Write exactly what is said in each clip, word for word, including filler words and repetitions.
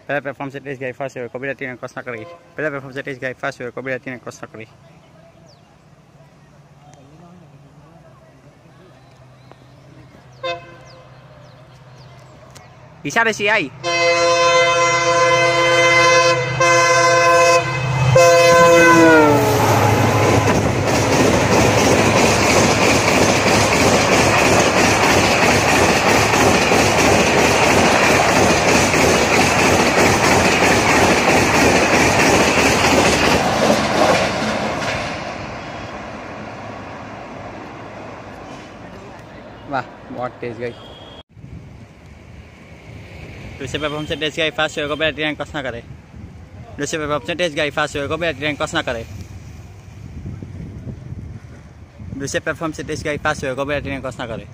Pela performance três gai fácil, cobertura tinha costa kari. Pela performance três gai fácil, cobertura tinha costa kari. Isara si ai. वाह बहुत तेज गई। दूसरे पे हमसे तेज गई फास्ट हो बैटरी रैंक कस ना करे। दूसरे पे हमसे तेज गई फास्ट हो बैटरी रैंक कस ना करे। दूसरे पे हमसे तेज गई फास्ट हो बैटरी रैंक कस ना करे।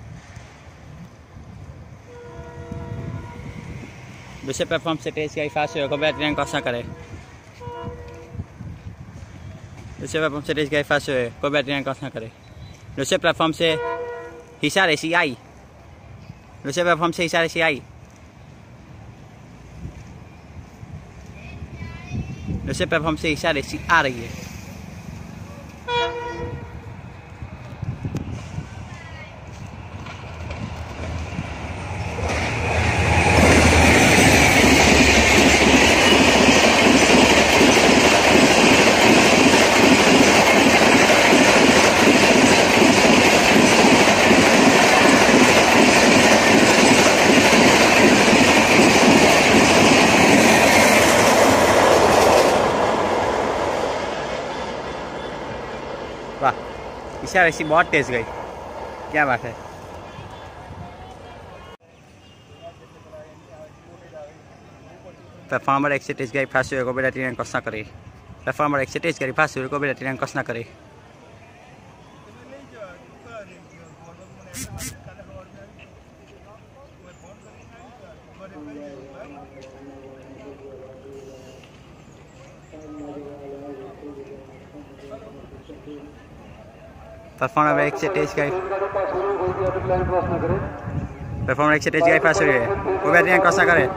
दूसरे पे हमसे तेज गई फास्ट हो बैटरी रैंक कस ना करे। दूसरे पे हमसे तेज गई फास्ट हो बैटरी रैंक कस ना करे। दूसरे प्लेटफॉर्म से इशारे से आई। दूसरे प्लेटफॉर्म से इशारे से आई। दूसरे प्लेटफॉर्म से इशारे से आ रही है। वाह इशारा ऐसी बहुत तेज गई, क्या बात है। परफॉर्मर एक से तेज गई फास्ट को बेटा ट्रेन कस ना करे। परफॉर्मर एक से तेज गई फास्ट को बेटा ट्रेन कस ना करे। परफॉर्मर एक से तेज गई परफॉर्मर एक से तेज गई फास्ट हो गई वो बैटरी क्रॉस ना करे।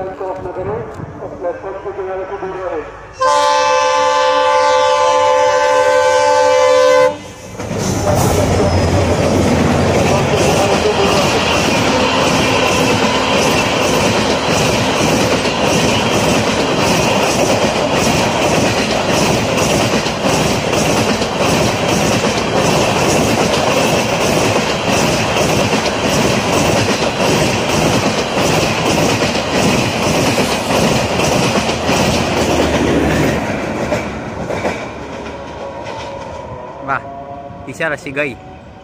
वाह इशारा सी गई।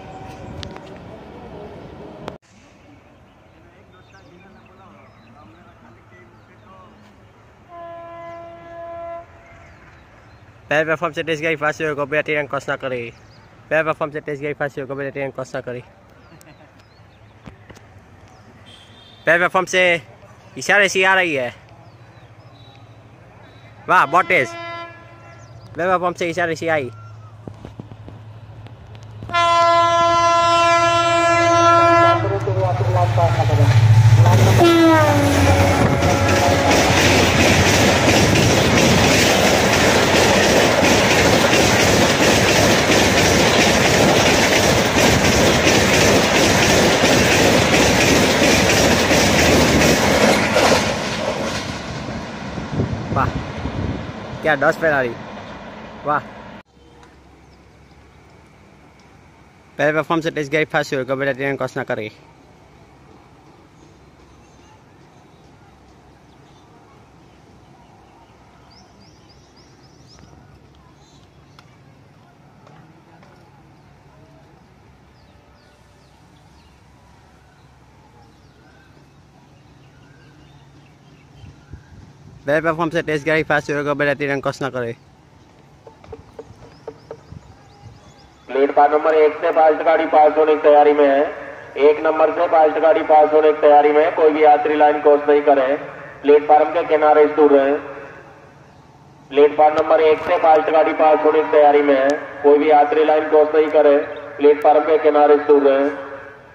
पहले प्लेटफॉर्म से तेज गई फास्ट को बेटा ट्रेन क्रॉस ना करे। पहले प्लेटफॉर्म से तेज गई फास्ट को बेटा ट्रेन क्रॉस ना करे। पहले प्लेटफॉर्म से इशारे से आ रही है। वाह बहुत तेज। पहले प्लेटफॉर्म से इशारे से आई। वाह क्या दस फेरारी। वाह पहले प्लेटफॉर्म से तेज गई फास्ट हो बेटा ट्रेन क्रॉस ना करे। पहले प्लेटफॉर्म से तेज गई फास्ट हो बेटा ट्रेन क्रॉस ना करे। प्लेटफॉर्म नंबर एक से फास्ट गाड़ी पास होने की तैयारी में है। एक नंबर से फास्ट गाड़ी पास होने की तैयारी में है। कोई भी यात्री लाइन क्रॉस नहीं करे। प्लेटफॉर्म के किनारे दूर रहे। प्लेटफॉर्म नंबर एक से फास्ट गाड़ी पास होने की तैयारी में है। कोई भी यात्री लाइन क्रॉस नहीं करे। प्लेटफॉर्म के किनारे दूर रहे।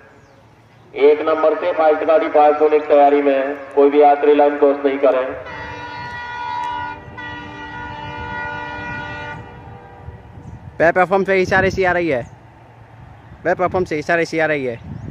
एक नंबर से फास्ट गाड़ी पास होने की तैयारी में है। कोई भी यात्री लाइन क्रॉस नहीं करे। वह प्लेटफॉर्म से हिसार एसी आ रही है, वह प्लेटफॉर्म से हिसार एसी आ रही है।